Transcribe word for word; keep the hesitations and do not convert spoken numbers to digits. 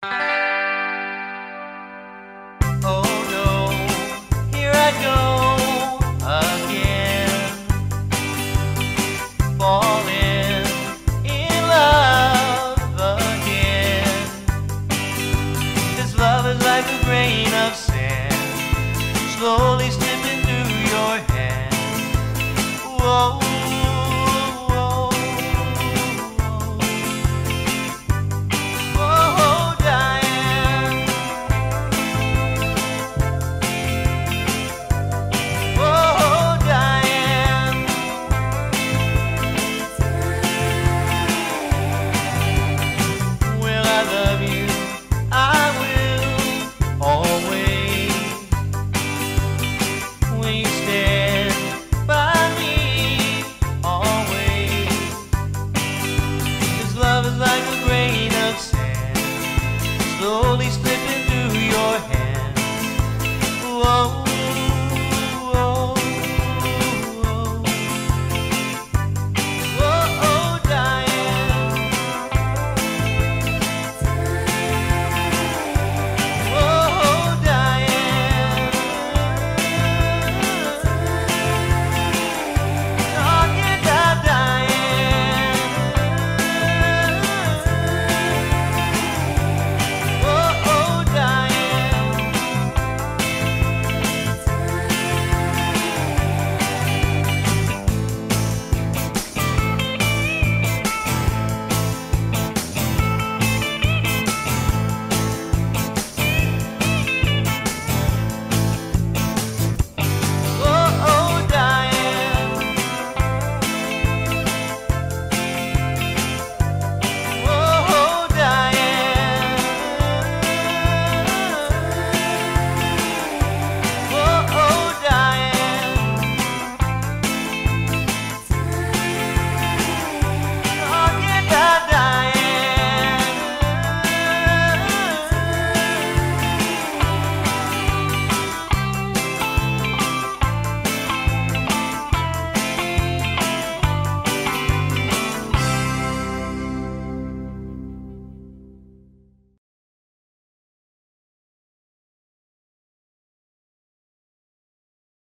Oh no, here I go again, falling in love again. This love is like a grain of sand, slowly slipping through your hand. Whoa. Slowly slipping through your hand.